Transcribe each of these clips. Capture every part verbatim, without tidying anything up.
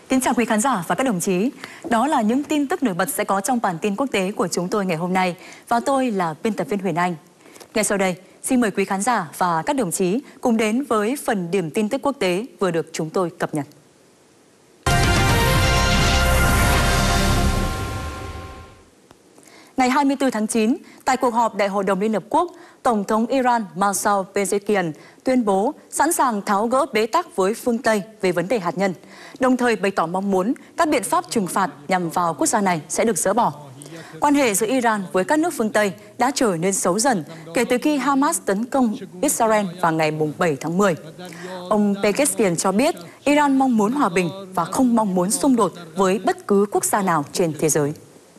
Kính chào quý khán giả và các đồng chí. Đó là những tin tức nổi bật sẽ có trong bản tin quốc tế của chúng tôi ngày hôm nay. Và tôi là biên tập viên Huyền Anh. Ngay sau đây, xin mời quý khán giả và các đồng chí cùng đến với phần điểm tin tức quốc tế vừa được chúng tôi cập nhật. Ngày hai mươi tư tháng chín, tại cuộc họp Đại hội đồng Liên Hợp Quốc, Tổng thống Iran Masoud Pezeshkian tuyên bố sẵn sàng tháo gỡ bế tắc với phương Tây về vấn đề hạt nhân, đồng thời bày tỏ mong muốn các biện pháp trừng phạt nhằm vào quốc gia này sẽ được dỡ bỏ. Quan hệ giữa Iran với các nước phương Tây đã trở nên xấu dần kể từ khi Hamas tấn công Israel vào ngày bảy tháng mười. Ông Pezeshkian cho biết Iran mong muốn hòa bình và không mong muốn xung đột với bất cứ quốc gia nào trên thế giới.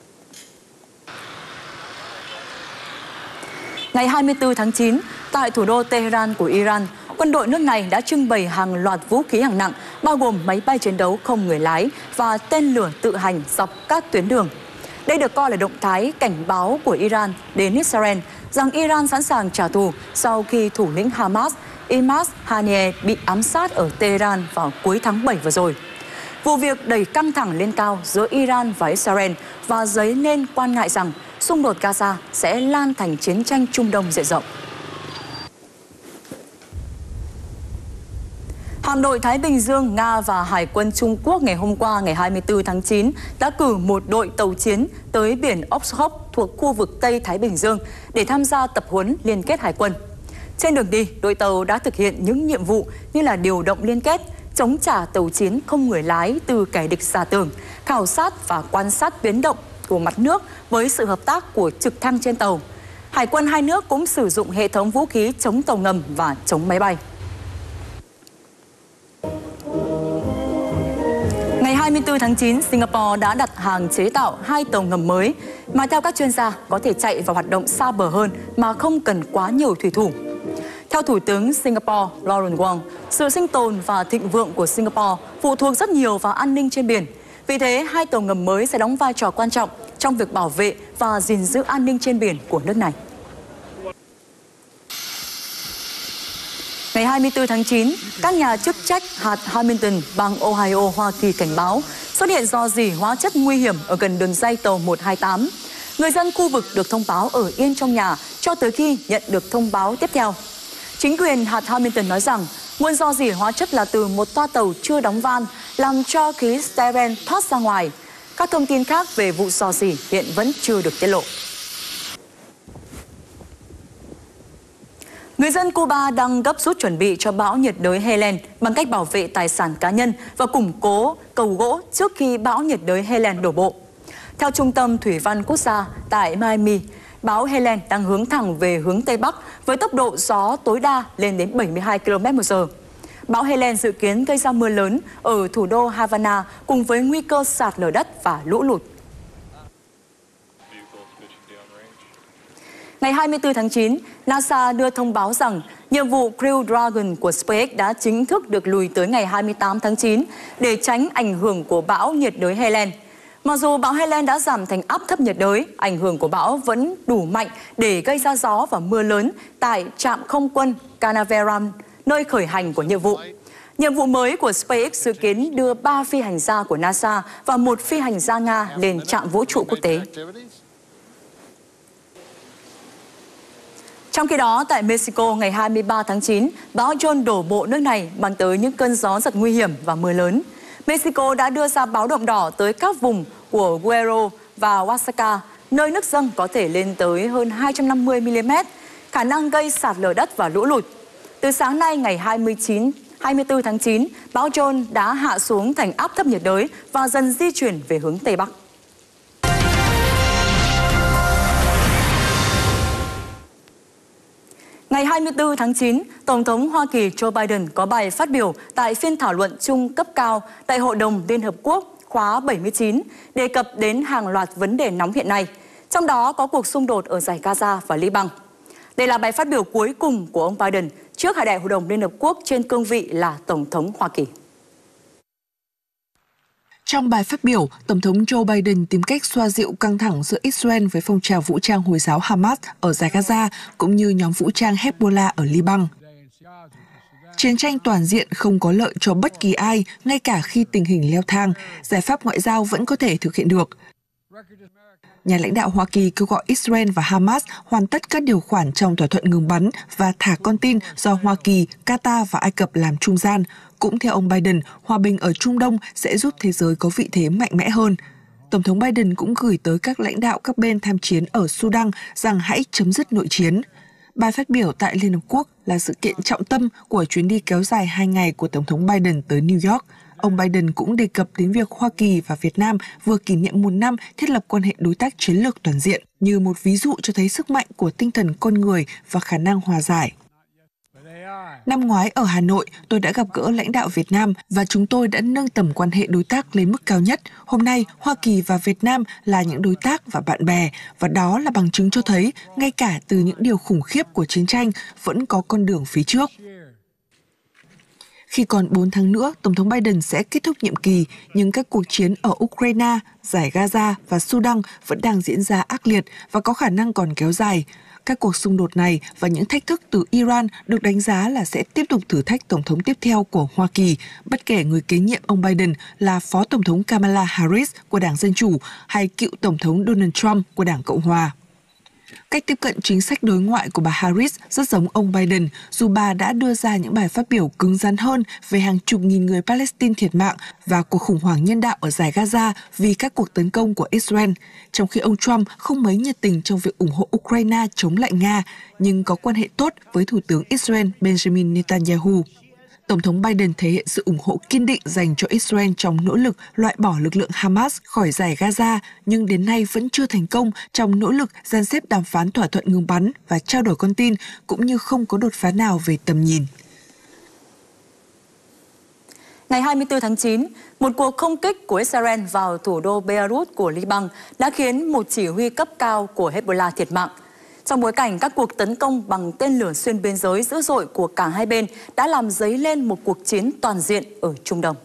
Ngày hai mươi tư tháng chín, tại thủ đô Tehran của Iran, quân đội nước này đã trưng bày hàng loạt vũ khí hạng nặng, bao gồm máy bay chiến đấu không người lái và tên lửa tự hành dọc các tuyến đường. Đây được coi là động thái cảnh báo của Iran đến Israel rằng Iran sẵn sàng trả thù sau khi thủ lĩnh Hamas Imad Haniyeh bị ám sát ở Tehran vào cuối tháng bảy vừa rồi. Vụ việc đẩy căng thẳng lên cao giữa Iran và Israel và dấy lên quan ngại rằng xung đột Gaza sẽ lan thành chiến tranh Trung Đông diện rộng. Hạm đội Thái Bình Dương, Nga và Hải quân Trung Quốc ngày hôm qua ngày hai mươi tư tháng chín đã cử một đội tàu chiến tới biển Okhotsk thuộc khu vực Tây Thái Bình Dương để tham gia tập huấn liên kết hải quân. Trên đường đi, đội tàu đã thực hiện những nhiệm vụ như là điều động liên kết, chống trả tàu chiến không người lái từ kẻ địch xa tường, khảo sát và quan sát biến động của mặt nước với sự hợp tác của trực thăng trên tàu. Hải quân hai nước cũng sử dụng hệ thống vũ khí chống tàu ngầm và chống máy bay. Ngày hai mươi tư tháng chín, Singapore đã đặt hàng chế tạo hai tàu ngầm mới mà theo các chuyên gia có thể chạy và hoạt động xa bờ hơn mà không cần quá nhiều thủy thủ. Theo Thủ tướng Singapore Lawrence Wong, sự sinh tồn và thịnh vượng của Singapore phụ thuộc rất nhiều vào an ninh trên biển. Vì thế, hai tàu ngầm mới sẽ đóng vai trò quan trọng trong việc bảo vệ và gìn giữ an ninh trên biển của nước này. Ngày hai mươi tư tháng chín, các nhà chức trách hạt Hamilton, bang Ohio, Hoa Kỳ cảnh báo xuất hiện rò rỉ hóa chất nguy hiểm ở gần đường ray tàu một hai tám. Người dân khu vực được thông báo ở yên trong nhà cho tới khi nhận được thông báo tiếp theo. Chính quyền hạt Hamilton nói rằng nguồn rò rỉ hóa chất là từ một toa tàu chưa đóng van, làm cho khí styren thoát ra ngoài. Các thông tin khác về vụ rò rỉ hiện vẫn chưa được tiết lộ. Người dân Cuba đang gấp rút chuẩn bị cho bão nhiệt đới Helen bằng cách bảo vệ tài sản cá nhân và củng cố cầu gỗ trước khi bão nhiệt đới Helen đổ bộ. Theo Trung tâm Thủy văn Quốc gia tại Miami, bão Helen đang hướng thẳng về hướng Tây Bắc với tốc độ gió tối đa lên đến bảy mươi hai ki lô mét một giờ. Bão Helen dự kiến gây ra mưa lớn ở thủ đô Havana cùng với nguy cơ sạt lở đất và lũ lụt. Ngày hai mươi tư tháng chín, NASA đưa thông báo rằng nhiệm vụ Crew Dragon của SpaceX đã chính thức được lùi tới ngày hai mươi tám tháng chín để tránh ảnh hưởng của bão nhiệt đới Helen. Mặc dù bão Helen đã giảm thành áp thấp nhiệt đới, ảnh hưởng của bão vẫn đủ mạnh để gây ra gió và mưa lớn tại trạm không quân Canaveral, nơi khởi hành của nhiệm vụ. Nhiệm vụ mới của SpaceX dự kiến đưa ba phi hành gia của NASA và một phi hành gia Nga lên trạm vũ trụ quốc tế. Trong khi đó, tại Mexico ngày hai mươi ba tháng chín, bão John đổ bộ nước này mang tới những cơn gió giật nguy hiểm và mưa lớn. Mexico đã đưa ra báo động đỏ tới các vùng của Guerrero và Oaxaca, nơi nước dâng có thể lên tới hơn hai trăm năm mươi mi li mét, khả năng gây sạt lở đất và lũ lụt. Từ sáng nay ngày hai mươi chín, hai mươi tư tháng chín, bão John đã hạ xuống thành áp thấp nhiệt đới và dần di chuyển về hướng Tây Bắc. Ngày hai mươi tư tháng chín, Tổng thống Hoa Kỳ Joe Biden có bài phát biểu tại phiên thảo luận chung cấp cao Đại hội đồng Liên Hợp Quốc khóa bảy mươi chín, đề cập đến hàng loạt vấn đề nóng hiện nay, trong đó có cuộc xung đột ở dải Gaza và Liban. Đây là bài phát biểu cuối cùng của ông Biden trước Đại hội đồng Liên Hợp Quốc trên cương vị là Tổng thống Hoa Kỳ. Trong bài phát biểu, Tổng thống Joe Biden tìm cách xoa dịu căng thẳng giữa Israel với phong trào vũ trang Hồi giáo Hamas ở dải Gaza cũng như nhóm vũ trang Hezbollah ở Liban. Chiến tranh toàn diện không có lợi cho bất kỳ ai, ngay cả khi tình hình leo thang, giải pháp ngoại giao vẫn có thể thực hiện được. Nhà lãnh đạo Hoa Kỳ kêu gọi Israel và Hamas hoàn tất các điều khoản trong thỏa thuận ngừng bắn và thả con tin do Hoa Kỳ, Qatar và Ai Cập làm trung gian. Cũng theo ông Biden, hòa bình ở Trung Đông sẽ giúp thế giới có vị thế mạnh mẽ hơn. Tổng thống Biden cũng gửi tới các lãnh đạo các bên tham chiến ở Sudan rằng hãy chấm dứt nội chiến. Bài phát biểu tại Liên Hợp Quốc là sự kiện trọng tâm của chuyến đi kéo dài hai ngày của Tổng thống Biden tới New York. Ông Biden cũng đề cập đến việc Hoa Kỳ và Việt Nam vừa kỷ niệm một năm thiết lập quan hệ đối tác chiến lược toàn diện như một ví dụ cho thấy sức mạnh của tinh thần con người và khả năng hòa giải. Năm ngoái ở Hà Nội, tôi đã gặp gỡ lãnh đạo Việt Nam và chúng tôi đã nâng tầm quan hệ đối tác lên mức cao nhất. Hôm nay, Hoa Kỳ và Việt Nam là những đối tác và bạn bè, và đó là bằng chứng cho thấy, ngay cả từ những điều khủng khiếp của chiến tranh, vẫn có con đường phía trước. Khi còn bốn tháng nữa, Tổng thống Biden sẽ kết thúc nhiệm kỳ, nhưng các cuộc chiến ở Ukraine, Giải Gaza và Sudan vẫn đang diễn ra ác liệt và có khả năng còn kéo dài. Các cuộc xung đột này và những thách thức từ Iran được đánh giá là sẽ tiếp tục thử thách Tổng thống tiếp theo của Hoa Kỳ, bất kể người kế nhiệm ông Biden là Phó Tổng thống Kamala Harris của Đảng Dân Chủ hay cựu Tổng thống Donald Trump của Đảng Cộng Hòa. Cách tiếp cận chính sách đối ngoại của bà Harris rất giống ông Biden, dù bà đã đưa ra những bài phát biểu cứng rắn hơn về hàng chục nghìn người Palestine thiệt mạng và cuộc khủng hoảng nhân đạo ở Giải Gaza vì các cuộc tấn công của Israel, trong khi ông Trump không mấy nhiệt tình trong việc ủng hộ Ukraine chống lại Nga, nhưng có quan hệ tốt với Thủ tướng Israel Benjamin Netanyahu. Tổng thống Biden thể hiện sự ủng hộ kiên định dành cho Israel trong nỗ lực loại bỏ lực lượng Hamas khỏi Giải Gaza, nhưng đến nay vẫn chưa thành công trong nỗ lực dàn xếp đàm phán thỏa thuận ngừng bắn và trao đổi con tin, cũng như không có đột phá nào về tầm nhìn. Ngày hai mươi tư tháng chín, một cuộc không kích của Israel vào thủ đô Beirut của Liban đã khiến một chỉ huy cấp cao của Hezbollah thiệt mạng. Trong bối cảnh các cuộc tấn công bằng tên lửa xuyên biên giới dữ dội của cả hai bên đã làm dấy lên một cuộc chiến toàn diện ở Trung Đông.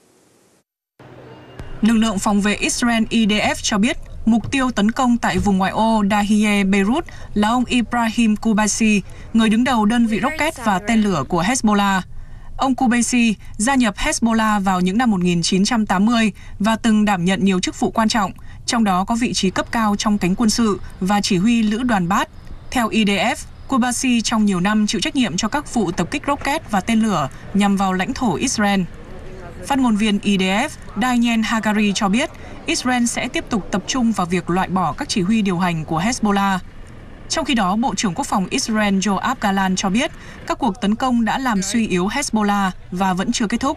Lực lượng phòng vệ Israel I D F cho biết mục tiêu tấn công tại vùng ngoại ô Dahiyeh Beirut là ông Ibrahim Kubaisi, người đứng đầu đơn vị rocket và tên lửa của Hezbollah. Ông Kubaisi gia nhập Hezbollah vào những năm một nghìn chín trăm tám mươi và từng đảm nhận nhiều chức vụ quan trọng, trong đó có vị trí cấp cao trong cánh quân sự và chỉ huy lữ đoàn Baath. Theo I D F, Kubaisi trong nhiều năm chịu trách nhiệm cho các vụ tập kích rocket và tên lửa nhằm vào lãnh thổ Israel. Phát ngôn viên I D F Daniel Hagari cho biết Israel sẽ tiếp tục tập trung vào việc loại bỏ các chỉ huy điều hành của Hezbollah. Trong khi đó, Bộ trưởng Quốc phòng Israel Yoav Gallant cho biết các cuộc tấn công đã làm suy yếu Hezbollah và vẫn chưa kết thúc.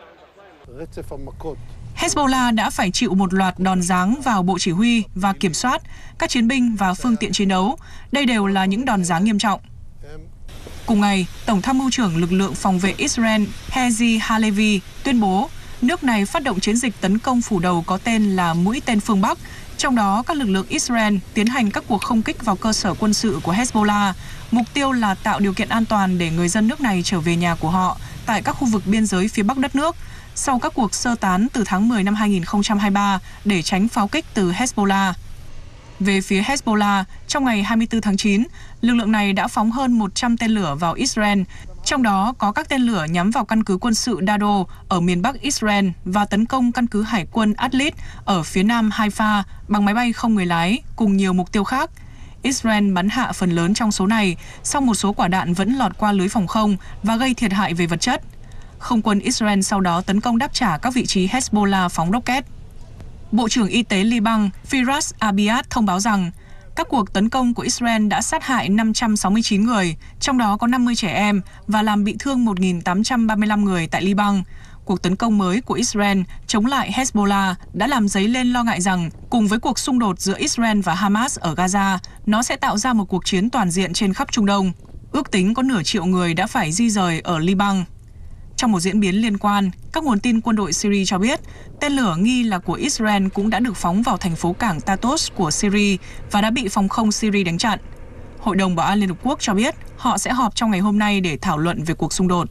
Hezbollah đã phải chịu một loạt đòn giáng vào bộ chỉ huy và kiểm soát, các chiến binh và phương tiện chiến đấu. Đây đều là những đòn giáng nghiêm trọng. Cùng ngày, Tổng tham mưu trưởng lực lượng phòng vệ Israel Herzi Halevi tuyên bố nước này phát động chiến dịch tấn công phủ đầu có tên là Mũi tên phương Bắc. Trong đó, các lực lượng Israel tiến hành các cuộc không kích vào cơ sở quân sự của Hezbollah. Mục tiêu là tạo điều kiện an toàn để người dân nước này trở về nhà của họ tại các khu vực biên giới phía bắc đất nước, sau các cuộc sơ tán từ tháng mười năm hai nghìn không trăm hai mươi ba để tránh pháo kích từ Hezbollah. Về phía Hezbollah, trong ngày hai mươi tư tháng chín, lực lượng này đã phóng hơn một trăm tên lửa vào Israel, trong đó có các tên lửa nhắm vào căn cứ quân sự Dado ở miền bắc Israel và tấn công căn cứ hải quân Adlit ở phía nam Haifa bằng máy bay không người lái, cùng nhiều mục tiêu khác. Israel bắn hạ phần lớn trong số này, song một số quả đạn vẫn lọt qua lưới phòng không và gây thiệt hại về vật chất. Không quân Israel sau đó tấn công đáp trả các vị trí Hezbollah phóng rocket. Bộ trưởng Y tế Liban Firas Abiad thông báo rằng các cuộc tấn công của Israel đã sát hại năm trăm sáu mươi chín người, trong đó có năm mươi trẻ em, và làm bị thương một nghìn tám trăm ba mươi lăm người tại Liban. Cuộc tấn công mới của Israel chống lại Hezbollah đã làm dấy lên lo ngại rằng cùng với cuộc xung đột giữa Israel và Hamas ở Gaza, nó sẽ tạo ra một cuộc chiến toàn diện trên khắp Trung Đông. Ước tính có nửa triệu người đã phải di rời ở Liban. Trong một diễn biến liên quan, các nguồn tin quân đội Syria cho biết tên lửa nghi là của Israel cũng đã được phóng vào thành phố cảng Tartus của Syria và đã bị phòng không Syria đánh chặn. Hội đồng Bảo an Liên Hợp Quốc cho biết họ sẽ họp trong ngày hôm nay để thảo luận về cuộc xung đột.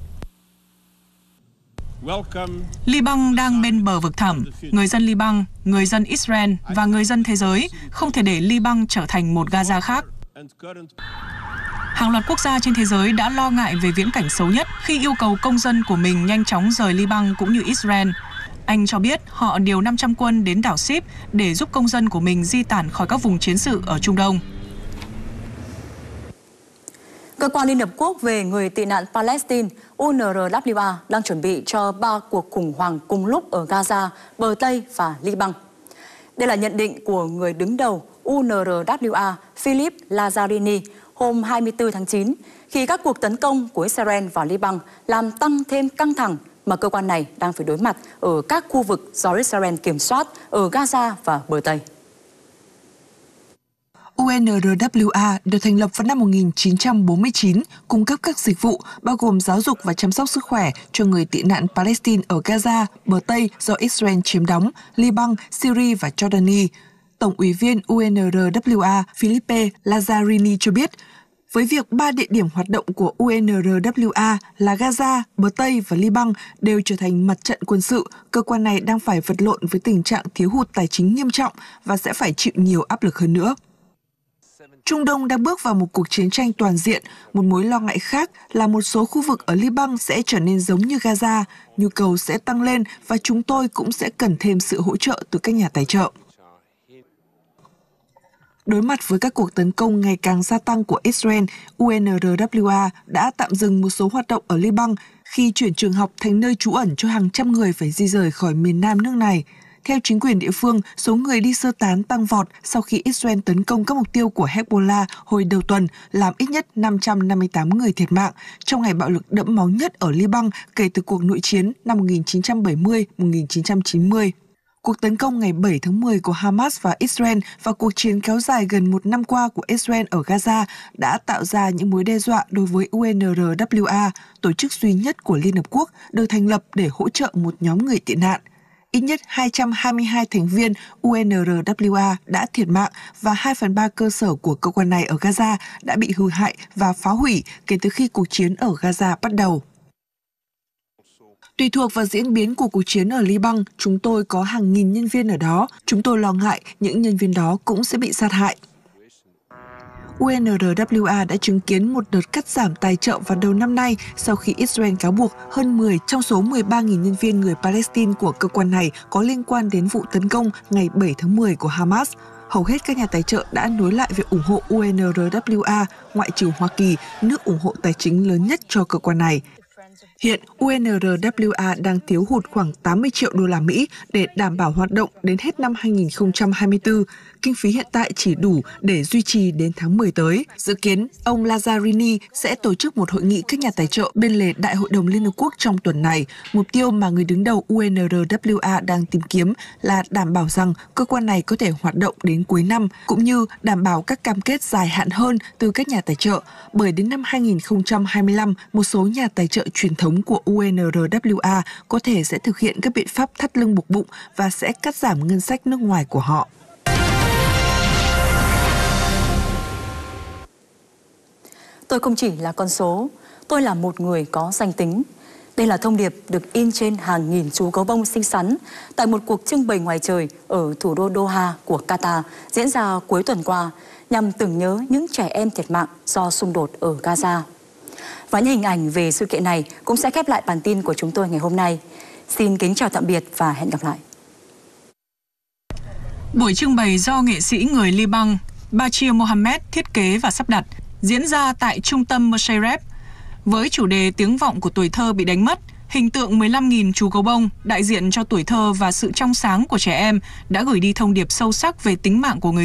Liban đang bên bờ vực thẳm. Người dân Liban, người dân Israel và người dân thế giới không thể để Liban trở thành một Gaza khác. Hàng loạt quốc gia trên thế giới đã lo ngại về viễn cảnh xấu nhất khi yêu cầu công dân của mình nhanh chóng rời Liban cũng như Israel. Anh cho biết họ điều năm trăm quân đến đảo Ship để giúp công dân của mình di tản khỏi các vùng chiến sự ở Trung Đông. Cơ quan Liên Hợp Quốc về người tị nạn Palestine U N R W A đang chuẩn bị cho ba cuộc khủng hoảng cùng lúc ở Gaza, bờ Tây và Liban. Đây là nhận định của người đứng đầu U N R W A Philip Lazzarini hôm hai mươi tư tháng chín khi các cuộc tấn công của Israel vào Liban làm tăng thêm căng thẳng mà cơ quan này đang phải đối mặt ở các khu vực do Israel kiểm soát ở Gaza và bờ Tây. U N R W A được thành lập vào năm một nghìn chín trăm bốn mươi chín, cung cấp các dịch vụ bao gồm giáo dục và chăm sóc sức khỏe cho người tị nạn Palestine ở Gaza, bờ Tây do Israel chiếm đóng, Liban, Syria và Jordani. Tổng ủy viên U N R W A Philippe Lazzarini cho biết, với việc ba địa điểm hoạt động của U N R W A là Gaza, bờ Tây và Liban đều trở thành mặt trận quân sự, cơ quan này đang phải vật lộn với tình trạng thiếu hụt tài chính nghiêm trọng và sẽ phải chịu nhiều áp lực hơn nữa. Trung Đông đang bước vào một cuộc chiến tranh toàn diện. Một mối lo ngại khác là một số khu vực ở Liban sẽ trở nên giống như Gaza. Nhu cầu sẽ tăng lên và chúng tôi cũng sẽ cần thêm sự hỗ trợ từ các nhà tài trợ. Đối mặt với các cuộc tấn công ngày càng gia tăng của Israel, U N R W A đã tạm dừng một số hoạt động ở Liban khi chuyển trường học thành nơi trú ẩn cho hàng trăm người phải di rời khỏi miền nam nước này. Theo chính quyền địa phương, số người đi sơ tán tăng vọt sau khi Israel tấn công các mục tiêu của Hezbollah hồi đầu tuần, làm ít nhất năm trăm năm mươi tám người thiệt mạng trong ngày bạo lực đẫm máu nhất ở Liban kể từ cuộc nội chiến năm một nghìn chín trăm bảy mươi đến một nghìn chín trăm chín mươi. Cuộc tấn công ngày bảy tháng mười của Hamas và Israel và cuộc chiến kéo dài gần một năm qua của Israel ở Gaza đã tạo ra những mối đe dọa đối với U N R W A, tổ chức duy nhất của Liên Hợp Quốc được thành lập để hỗ trợ một nhóm người tị nạn. Ít nhất hai trăm hai mươi hai thành viên U N R W A đã thiệt mạng và hai phần ba cơ sở của cơ quan này ở Gaza đã bị hư hại và phá hủy kể từ khi cuộc chiến ở Gaza bắt đầu. Tùy thuộc vào diễn biến của cuộc chiến ở Liban, chúng tôi có hàng nghìn nhân viên ở đó. Chúng tôi lo ngại những nhân viên đó cũng sẽ bị sát hại. U N R W A đã chứng kiến một đợt cắt giảm tài trợ vào đầu năm nay sau khi Israel cáo buộc hơn mười trong số mười ba nghìn nhân viên người Palestine của cơ quan này có liên quan đến vụ tấn công ngày bảy tháng mười của Hamas. Hầu hết các nhà tài trợ đã nối lại việc ủng hộ U N R W A, ngoại trừ Hoa Kỳ, nước ủng hộ tài chính lớn nhất cho cơ quan này. Hiện U N R W A đang thiếu hụt khoảng tám mươi triệu đô la Mỹ để đảm bảo hoạt động đến hết năm hai nghìn không trăm hai mươi tư. Kinh phí hiện tại chỉ đủ để duy trì đến tháng mười tới. Dự kiến, ông Lazzarini sẽ tổ chức một hội nghị các nhà tài trợ bên lề Đại hội đồng Liên Hợp Quốc trong tuần này. Mục tiêu mà người đứng đầu U N R W A đang tìm kiếm là đảm bảo rằng cơ quan này có thể hoạt động đến cuối năm, cũng như đảm bảo các cam kết dài hạn hơn từ các nhà tài trợ. Bởi đến năm hai nghìn không trăm hai mươi lăm, một số nhà tài trợ truyền thống của U N R W A có thể sẽ thực hiện các biện pháp thắt lưng buộc bụng và sẽ cắt giảm ngân sách nước ngoài của họ. Tôi không chỉ là con số, tôi là một người có danh tính. Đây là thông điệp được in trên hàng nghìn chú gấu bông xinh xắn tại một cuộc trưng bày ngoài trời ở thủ đô Doha của Qatar diễn ra cuối tuần qua nhằm tưởng nhớ những trẻ em thiệt mạng do xung đột ở Gaza. Và những hình ảnh về sự kiện này cũng sẽ khép lại bản tin của chúng tôi ngày hôm nay. Xin kính chào tạm biệt và hẹn gặp lại. Buổi trưng bày do nghệ sĩ người Liban Bachir Mohammed thiết kế và sắp đặt diễn ra tại trung tâm Musharraf với chủ đề tiếng vọng của tuổi thơ bị đánh mất. Hình tượng mười lăm nghìn chú gấu bông đại diện cho tuổi thơ và sự trong sáng của trẻ em đã gửi đi thông điệp sâu sắc về tính mạng của người